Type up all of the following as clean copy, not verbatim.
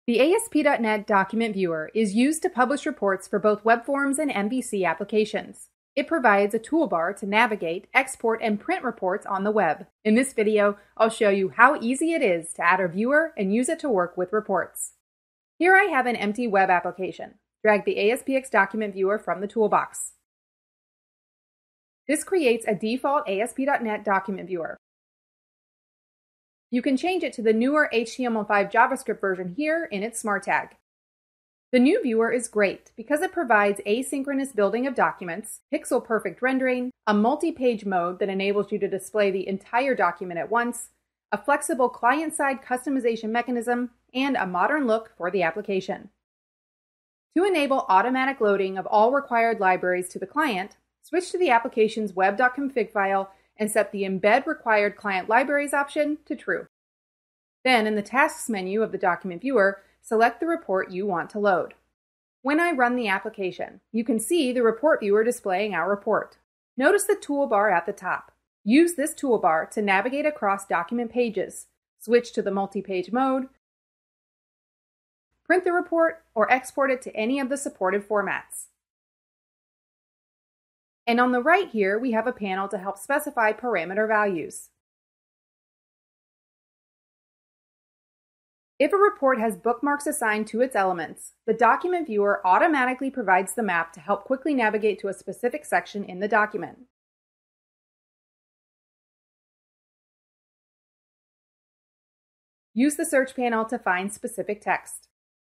The ASP.NET Document Viewer is used to publish reports for both web forms and MVC applications. It provides a toolbar to navigate, export, and print reports on the web. In this video, I'll show you how easy it is to add a viewer and use it to work with reports. Here I have an empty web application. Drag the ASPX Document Viewer from the toolbox. This creates a default ASP.NET Document Viewer. You can change it to the newer HTML5 JavaScript version here in its Smart Tag. The new viewer is great because it provides asynchronous building of documents, pixel-perfect rendering, a multi-page mode that enables you to display the entire document at once, a flexible client-side customization mechanism, and a modern look for the application. To enable automatic loading of all required libraries to the client, switch to the application's web.config file and set the Embed Required Client Libraries option to True. Then, in the Tasks menu of the Document Viewer, select the report you want to load. When I run the application, you can see the report viewer displaying our report. Notice the toolbar at the top. Use this toolbar to navigate across document pages, switch to the multi-page mode, print the report, or export it to any of the supported formats. And on the right here, we have a panel to help specify parameter values. If a report has bookmarks assigned to its elements, the Document Viewer automatically provides the map to help quickly navigate to a specific section in the document. Use the search panel to find specific text.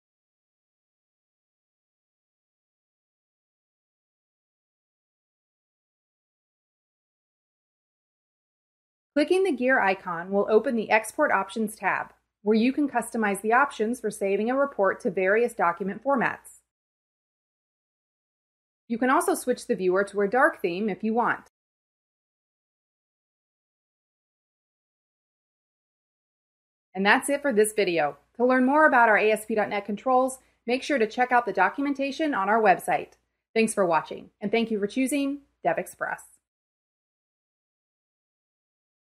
Clicking the gear icon will open the Export Options tab, where you can customize the options for saving a report to various document formats. You can also switch the viewer to a dark theme if you want. And that's it for this video. To learn more about our ASP.NET controls, make sure to check out the documentation on our website. Thanks for watching, and thank you for choosing DevExpress.